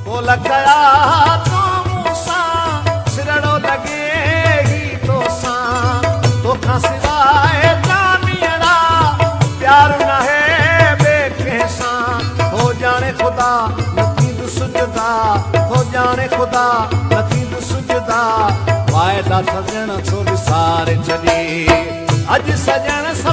बोल कया तो मूसा सिरड़ो लगे ही तो सा तो खां सिवाय जानियड़ा प्यार न है बेके सा हो जाने खुदा नथींद सुजदा हो जाने खुदा नथींद सुजदा वायदा सजण छो विसारे छॾी अॼु सजण